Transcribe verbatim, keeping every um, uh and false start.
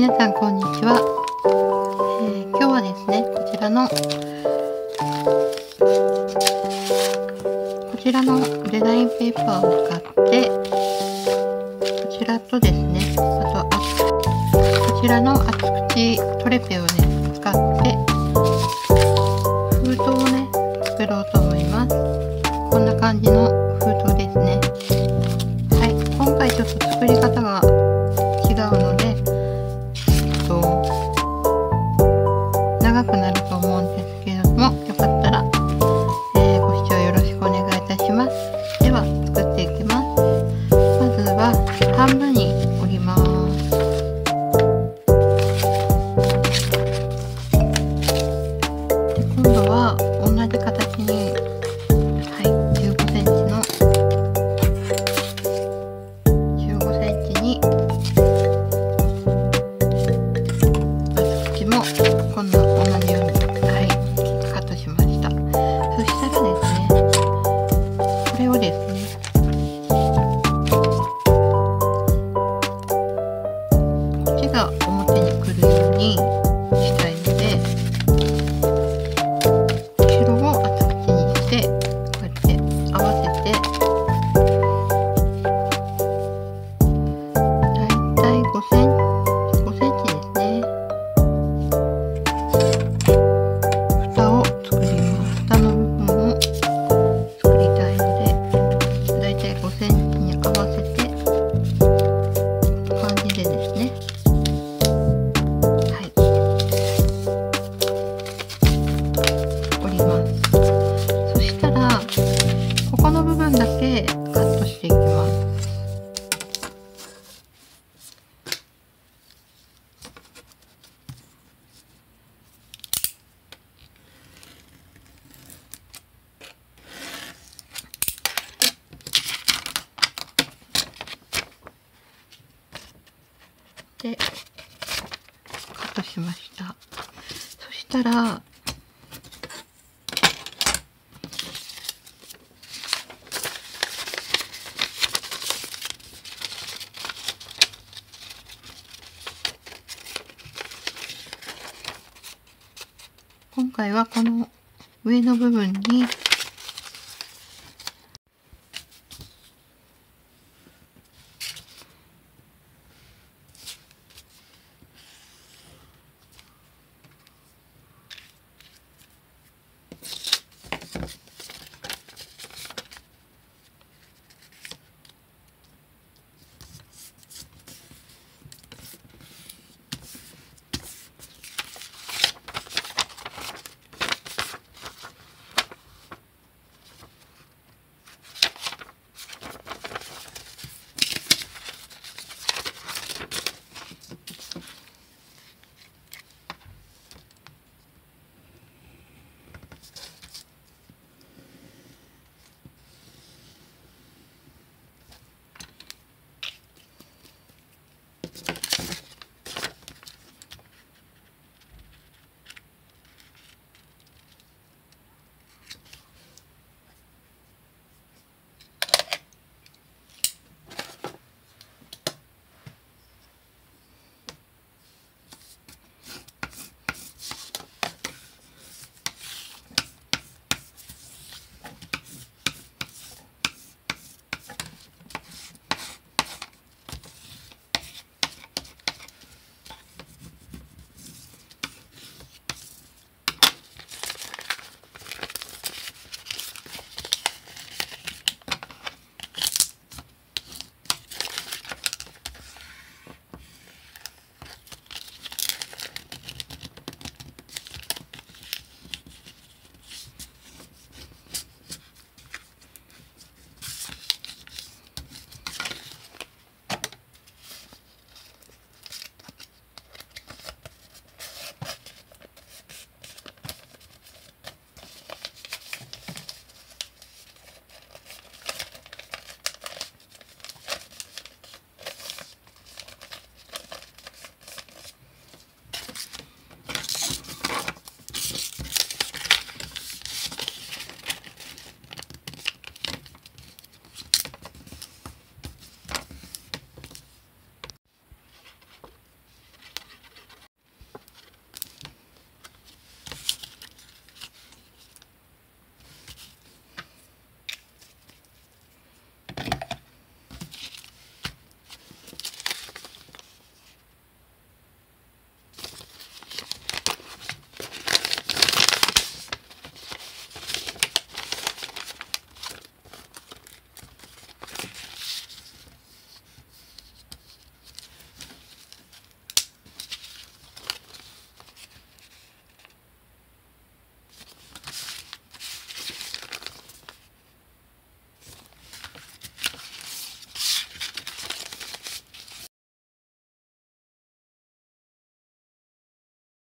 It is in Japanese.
皆さんこんにちは、えー、今日はですねこちらのこちらのデザインペーパーを使ってこちらとですねあとこちらの厚口トレペをね使って封筒をね作ろうと思います。こんな感じの封筒ですね。はい、今回ちょっと作り方が違うので長くなると思うんですけれども、よかったら、えー、ご視聴よろしくお願いいたします。では作っていきます。まずは半分に折ります。で今度は同じ形に、はい、じゅうごセンチのじゅうごセンチに厚口もこんな同じように、はい、カットしました。そしたらですね、これをですね、こっちが表に来るようにしたいので、後ろを厚口にして、こうやって合わせて、だいたいごセンチ、ごセンチですね。蓋を作ります。蓋の部分を作りたいので、だいたいごセンチに合わせてこんな感じでですね、はい、折ります。そしたらここの部分だけカットしていきます。でカットしました。そしたら今回はこの上の部分に